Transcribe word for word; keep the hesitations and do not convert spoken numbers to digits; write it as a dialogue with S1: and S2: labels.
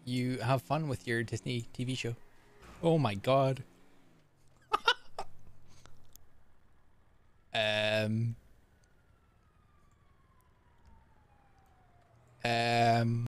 S1: you have fun with your Disney T V show. Oh my god. um. Um.